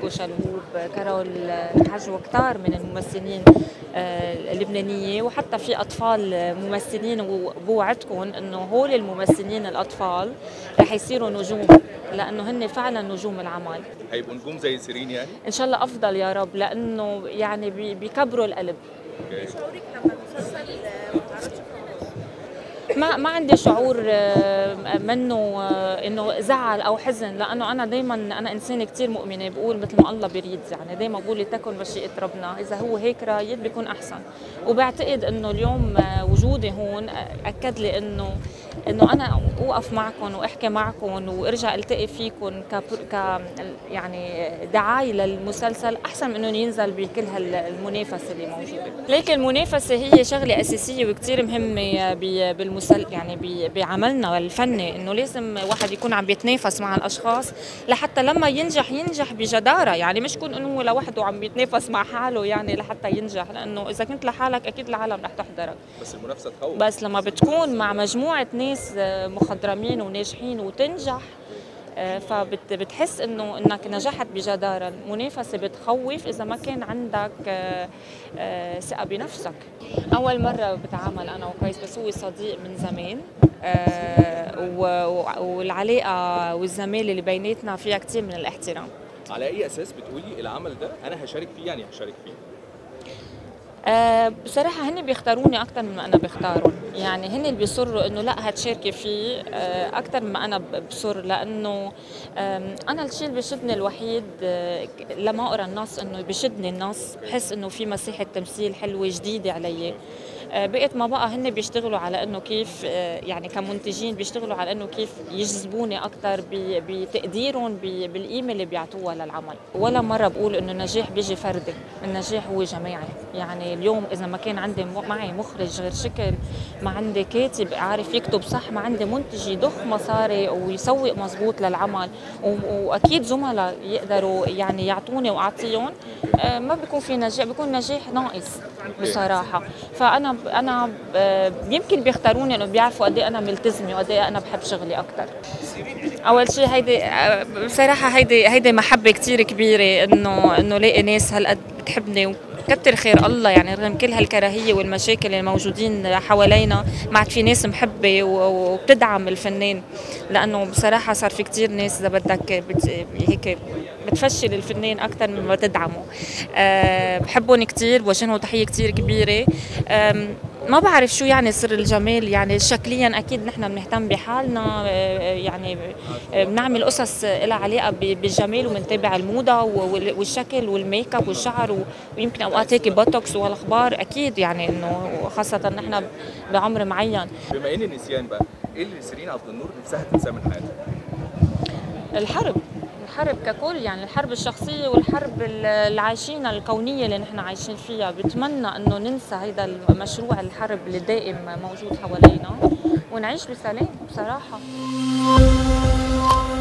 كوكو شلهوب، كارول الحج، وكتار من الممثلين اللبنانية، وحتى في أطفال ممثلين، وبوعدكم إنه هول الممثلين الأطفال رح يصيروا نجوم، لأنه هن فعلا نجوم العمل. هيبقوا نجوم زي سيرين يعني؟ إن شاء الله أفضل يا رب، لأنه يعني بيكبروا القلب. ايه شعورك لما المسلسل ما اتعرضش في رمضان؟ ما عندي شعور منه انه زعل او حزن، لانه انا دائما انا انسانه كثير مؤمنه، بقول مثل ما الله بيريد، يعني دائما بقول لتكن مشيئه ربنا، اذا هو هيك رايد بيكون احسن. وبعتقد انه اليوم وجودي هون اكد لي انه انا اوقف معكم واحكي معكم وارجع التقي فيكم يعني دعايه للمسلسل احسن من انه ينزل بكل هالمنافسه اللي موجوده. لكن المنافسه هي شغله اساسيه وكثير مهمه يعني بعملنا الفني، انه لازم واحد يكون عم بيتنافس مع الاشخاص لحتى لما ينجح بجداره، يعني مش يكون انه لوحده عم بيتنافس مع حاله يعني لحتى ينجح، لانه اذا كنت لحالك اكيد العالم رح تحضرك. بس المنافسه تخوف. بس لما بتكون مع مجموعه ناس مخضرمين وناجحين وتنجح، فبتحس انك نجحت بجداره. المنافسه بتخوف اذا ما كان عندك ثقه بنفسك. اول مره بتعامل انا وقيس، بس هو صديق من زمان، والعلاقه والزماله اللي بيناتنا فيها كثير من الاحترام. على اي اساس بتقولي العمل ده انا هشارك فيه، يعني هشارك فيه؟ بصراحة هن بيختاروني أكثر من ما أنا بختارهم، يعني هن اللي بيصروا إنه لا هتشاركي فيه أكثر ما أنا بصر، لأنه أنا الشيء اللي بيشدني الوحيد لما أقرأ النص، إنه بيشدني النص، بحس إنه في مساحة تمثيل حلوة جديدة علي. بقيت ما بقى هن بيشتغلوا على انه كيف يعني كمنتجين بيشتغلوا على انه كيف يجذبوني اكثر بتقديرهم بالقيمه اللي بيعطوها للعمل. ولا مره بقول انه النجاح بيجي فردي، النجاح هو جماعي. يعني اليوم اذا ما كان عندي معي مخرج غير شكل، ما عندي كاتب عارف يكتب صح، ما عندي منتج يضخ مصاري ويسوق مزبوط للعمل، واكيد زملاء يقدروا يعني يعطوني واعطيهم، ما بيكون في نجاح، بيكون نجاح ناقص بصراحه. فانا يمكن بيختاروني انه بيعرفوا قد ايه انا ملتزمه وقد ايه انا بحب شغلي اكثر. اول شيء بصراحه هيدي محبه كثير كبيره، انه لاقي ناس هالقد بتحبني، وكتر خير الله يعني رغم كل هالكراهيه والمشاكل الموجودين حوالينا، ما عاد في ناس محبه وبتدعم الفنان، لانه بصراحه صار في كثير ناس اذا بدك هيك بتفشل الفنان اكثر مما تدعمه. بحبهم كثير، بوجههم تحيه كثير كبيره. ما بعرف شو يعني سر الجمال، يعني شكليا اكيد نحن بنهتم بحالنا، يعني بنعمل قصص لها علاقه بالجمال وبنتابع الموضه والشكل والميك اب والشعر، ويمكن اوقات هيك بوتوكس والاخبار، اكيد يعني انه خاصه نحن بعمر معين. بما ان النسيان بقى، ايه اللي سيرين عبد النور نفسها تنساه من حياتها؟ الحرب ككل، يعني الحرب الشخصية والحرب اللي عايشينها الكونية اللي نحن عايشين فيها. بتمنى انه ننسى هيدا المشروع الحرب اللي دائم موجود حوالينا ونعيش بسلام بصراحة.